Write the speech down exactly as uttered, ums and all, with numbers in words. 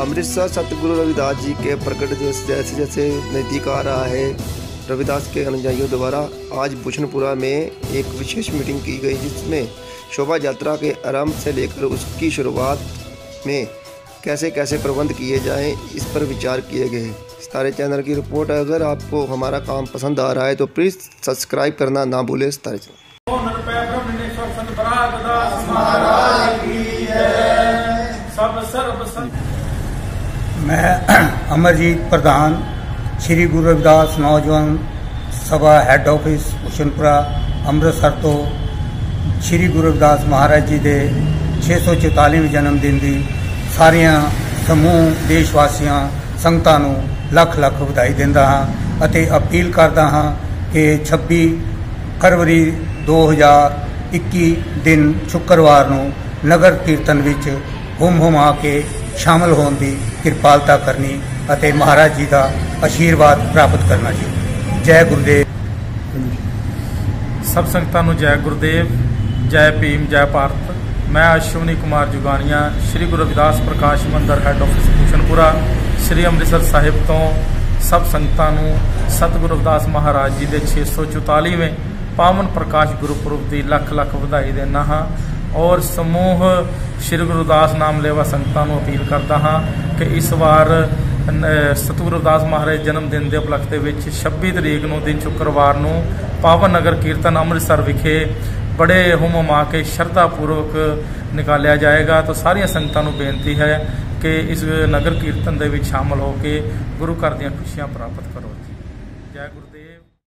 अमृतसर सतगुरु रविदास जी के प्रकट दिवस जैसे जैसे नज़दीक आ रहा है, रविदास के अनुयायियों द्वारा आज भूषणपुरा में एक विशेष मीटिंग की गई, जिसमें शोभा यात्रा के आरंभ से लेकर उसकी शुरुआत में कैसे कैसे प्रबंध किए जाएं, इस पर विचार किए गए। सितारे चैनल की रिपोर्ट। अगर आपको हमारा काम पसंद आ रहा है तो प्लीज़ सब्सक्राइब करना ना भूलें। सितारे चैनल मैं अमरजीत प्रधान श्री गुरु रविदास नौजवान सभा हैड ऑफिस भूषणपुरा अमृतसर तो श्री गुरु रविदास महाराज जी के छे सौ चौतालीवें जन्मदिन की सारिया समूह देशवासियों संगतां नूं लख लख वधाई दिंदा हां अते अपील करदा हां कि छब्बी फरवरी दो हज़ार इक्की दिन शुक्रवार नूं नगर कीर्तन विच हुम हुमा के शामिल होने की कृपालता करनी अते महाराज जी का आशीर्वाद प्राप्त करना जी। जय गुरुदेव। सब संगतां नूं जय गुरुदेव, जय भीम, जय भारत। मैं अश्विनी कुमार जुगानिया श्री गुरु रविदास प्रकाश मंदिर हैड ऑफिस भूषणपुरा श्री अमृतसर साहिब तो सब संगतां नूं सतगुरु रविदास महाराज जी के छे सौ चौतालीवें पावन प्रकाश गुरुपुरब की लख लख वधाई देना हाँ और समूह श्री गुरु रविदास नाम लेवा संगतां नूं अपील करता हाँ कि इस बार सतगुरु रविदास महाराज जन्मदिन के उपलक्ष्य विच छब्बी तरीक नूं दिन शुक्रवार नूं पावन नगर कीर्तन अमृतसर विखे बड़े हुम हुमा के श्रद्धापूर्वक निकालिया जाएगा। तो सारिया संगतां नूं बेनती है कि इस नगर कीर्तन दे विच शामिल होकर गुरु घर दीयां खुशियां प्राप्त करो। जय गुरु।